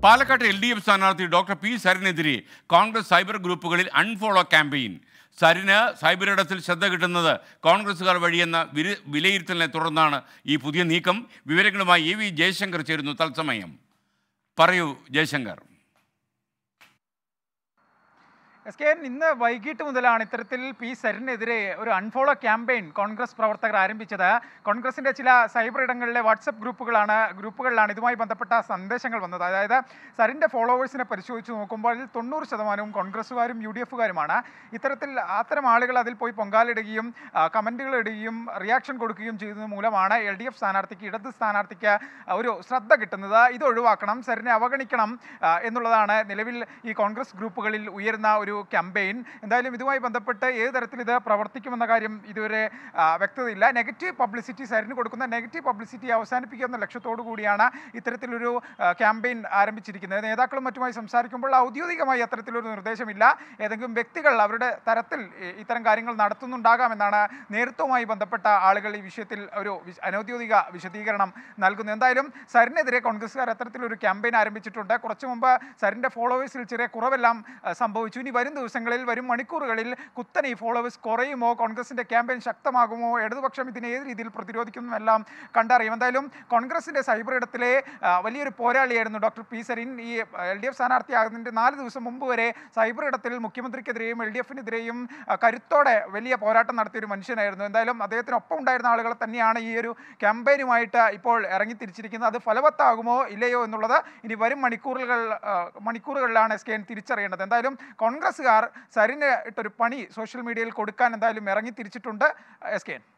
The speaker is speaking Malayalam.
പാലക്കാട് LDF സ്ഥാനാർത്ഥി ഡോക്ടർ പി സരിനെതിരെ കോൺഗ്രസ് സൈബർ ഗ്രൂപ്പുകളിൽ അൺഫോളോ ക്യാമ്പയിൻ. സരിന് സൈബറിടത്തിൽ ശ്രദ്ധ കിട്ടുന്നത് കോൺഗ്രസുകാർ വഴിയെന്ന വിലയിരുത്തലിനെ തുടർന്നാണ് ഈ പുതിയ നീക്കം. വിവരങ്ങളുമായി AV ജയശങ്കർ ചേരുന്നു തത്സമയം. പറയൂ ജയശങ്കർ. ഇന്ന് വൈകിട്ട് മുതലാണ് ഇത്തരത്തിൽ പി സരിനെതിരെ ഒരു അൺഫോളോ ക്യാമ്പയിൻ കോൺഗ്രസ് പ്രവർത്തകർ ആരംഭിച്ചത്. കോൺഗ്രസിൻ്റെ ചില സൈബർ ഇടങ്ങളിലെ വാട്സപ്പ് ഗ്രൂപ്പുകളിലാണ് ഇതുമായി ബന്ധപ്പെട്ട സന്ദേശങ്ങൾ വന്നത്. അതായത് സരിൻ്റെ ഫോളോവേഴ്സിനെ പരിശോധിച്ച് നോക്കുമ്പോൾ 90% കോൺഗ്രസ്സുകാരും UDFകാരുമാണ്. അത്തരം ആളുകൾ അതിൽ പോയി പൊങ്കാലിടുകയും കമൻറ്റുകൾ ഇടുകയും റിയാക്ഷൻ കൊടുക്കുകയും ചെയ്യുന്നത് മൂലമാണ് LDF സ്ഥാനാർത്ഥിക്ക്, ഇടത് സ്ഥാനാർത്ഥിക്ക് ഒരു ശ്രദ്ധ കിട്ടുന്നത്. ഇത് ഒഴിവാക്കണം, സരിനെ അവഗണിക്കണം എന്നുള്ളതാണ് നിലവിൽ ഈ കോൺഗ്രസ് ഗ്രൂപ്പുകളിൽ ഉയരുന്ന ഒരു ക്യാമ്പയിൻ. എന്തായാലും ഇതുമായി ബന്ധപ്പെട്ട് ഏത് തരത്തിൽ ഇത് പ്രവർത്തിക്കുമെന്ന കാര്യം ഇതുവരെ വ്യക്തതയില്ല. നെഗറ്റീവ് പബ്ലിസിറ്റി, സരിന് കൊടുക്കുന്ന നെഗറ്റീവ് പബ്ലിസിറ്റി അവസാനിപ്പിക്കുക എന്ന ലക്ഷ്യത്തോടു കൂടിയാണ് ഇത്തരത്തിലൊരു ക്യാമ്പയിൻ ആരംഭിച്ചിരിക്കുന്നത്. നേതാക്കളും മറ്റുമായി സംസാരിക്കുമ്പോൾ ഔദ്യോഗികമായി അത്തരത്തിലൊരു നിർദ്ദേശമില്ല. ഏതെങ്കിലും വ്യക്തികൾ അവരുടെ തരത്തിൽ ഇത്തരം കാര്യങ്ങൾ നടത്തുന്നുണ്ടാകാമെന്നാണ് നേതൃത്വവുമായി ബന്ധപ്പെട്ട ആളുകൾ ഈ വിഷയത്തിൽ ഒരു അനൗദ്യോഗിക വിശദീകരണം നൽകുന്നത്. എന്തായാലും സരിനെതിരെ കോൺഗ്രസ്സുകാർ അത്തരത്തിലൊരു ക്യാമ്പയിൻ ആരംഭിച്ചിട്ടുണ്ട്. കുറച്ചു മുമ്പ് സരിൻ്റെ ഫോളോവേഴ്സിൽ ചെറിയ കുറവെല്ലാം സംഭവിച്ചു. ഇനി വരും ദിവസങ്ങളിൽ, വരും മണിക്കൂറുകളിൽ കുത്തനെ ഈ ഫോളോവേഴ്സ് കുറയുമോ, കോൺഗ്രസിൻ്റെ ക്യാമ്പയിൻ ശക്തമാകുമോ, ഇടതുപക്ഷം ഇതിനെ ഏത് രീതിയിൽ പ്രതിരോധിക്കുമെന്നെല്ലാം കണ്ടറിയും. എന്തായാലും കോൺഗ്രസിൻ്റെ സൈബർ ഇടത്തിലെ വലിയൊരു പോരാളിയായിരുന്നു ഡോക്ടർ പി സരിൻ. ഈ LDF സ്ഥാനാർത്ഥിയാകുന്നതിൻ്റെ 4 ദിവസം മുമ്പ് വരെ സൈബർ ഇടത്തിൽ മുഖ്യമന്ത്രിക്കെതിരെയും LDFനെതിരെയും കരുത്തോടെ വലിയ പോരാട്ടം നടത്തിയൊരു മനുഷ്യനായിരുന്നു. എന്തായാലും അദ്ദേഹത്തിനൊപ്പം ഉണ്ടായിരുന്ന ആളുകൾ തന്നെയാണ് ഈ ഒരു ക്യാമ്പയിനുമായിട്ട് ഇപ്പോൾ ഇറങ്ങിത്തിരിച്ചിരിക്കുന്നത്. അത് ഫലവത്താകുമോ ഇല്ലയോ എന്നുള്ളത് ഇനി വരും മണിക്കൂറുകളിലാണ് തിരിച്ചറിയേണ്ടത്. എന്തായാലും കോൺഗ്രസ്സുകാർ സരിന് ഇട്ടൊരു പണി സോഷ്യൽ മീഡിയയിൽ കൊടുക്കാൻ എന്തായാലും ഇറങ്ങിത്തിരിച്ചിട്ടുണ്ട്.